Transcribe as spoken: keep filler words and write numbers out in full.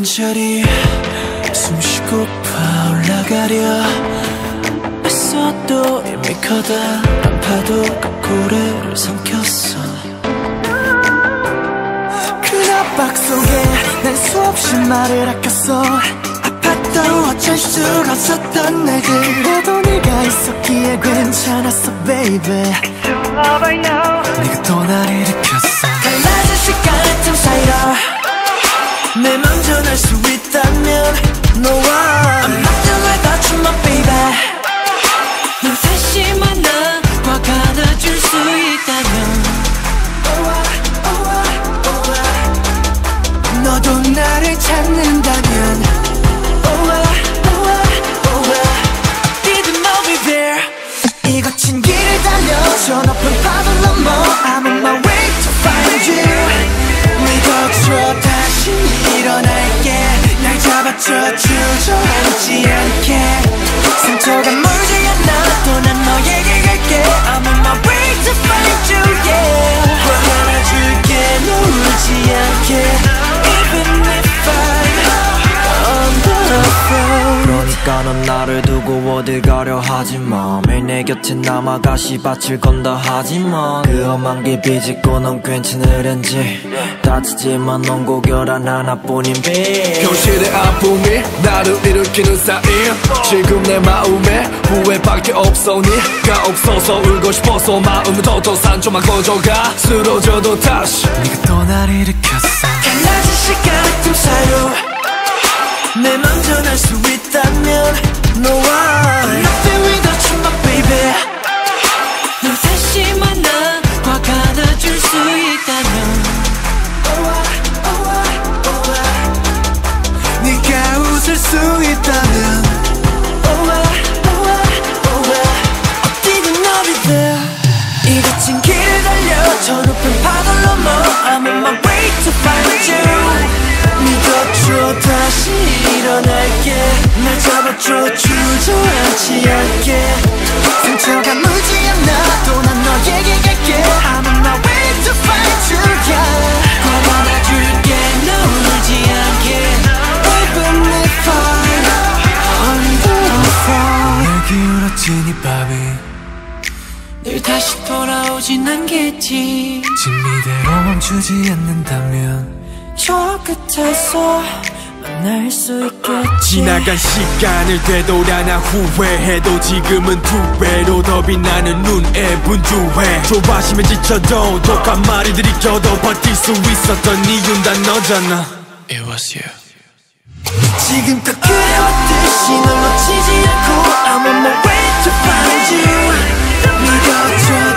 천천히 숨쉬고파 올라가려 했어도 이미 커다란 파도가 고래를 삼켰어. 그 압박 속에 난 수없이 말을 아꼈어. 아팠던 어쩔 수 없었던 날들 그래도 네가 있었기에 괜찮았어 baby. 네가 또 날 일으켰어. 갈라진 시간쯤 사이로 내 맘 전할 수 있다면 너와 I'm not the way that you my baby. 넌 다시 만나 꽉 안아줄 수 있다면 너도 나를 찾는다면 어디든 I'll be there. 이 거친 길을 달려 저 높은 파도 넘어 I'm on my way to find you. 믿어줘 다시 일어날게. 날 잡아줘 주저앉지 않게. 상처가 멀지 않아 또 난 너에게 갈게. I'm on my way to find you yeah. 꽉 안아줄게 너 울지 않게. Even if I'm on the floor. 그러니까 넌 나를 두고 어딜 가려 하지마. 매일 내 곁에 남아 가시밭을 건다 하지마. 그 험한 길 비집고 넌 괜찮으련지. 다치지만 넌 고결한 하나뿐인 빛. 현실의 아픔이 나를 일으키는 사이 지금 내 마음에 후회밖에 없어. 네가 없어서 울고 싶어서 마음은 더더 산조만 꺼져가. 쓰러져도 다시 네가 또 날 일으켰어. 갈라진 시간쯤 사이로 내 맘 전할 수 있다면 너와 I'm nothing without you my baby. 널 다시 만나 꽉 안아줄 수 있다면 네가 웃을 수 있다면 어디든 I'll be there. 이 거친 길을 달려 저 높은 파도를 넘어 I'm on my way to find you. 믿어줘 다시 일어날게. 날 잡아줘 주저앉지 않게. 상처가 물지 않아 또 난 너에게 갈게. I'm on my way to find you yeah. 꼭 안아줄게 너 울지 않게. Even if I'm on the floor. 날 기울어진 이 밤이 늘 다시 돌아오진 않겠지. 지금 이대로 멈추지 않는다면 저 끝에서 만날 수 있겠지. 지나간 시간을 되돌아 나 후회해도 지금은 두 배로 더 빛나는 눈에 분주해. 조바심에 지쳐도 독한 말이 들이켜도 버틸 수 있었던 이유는 다 너잖아. It was you. 지금껏 그래왔듯이 널 놓치지 않고 I'm on my way to find you. 믿어줘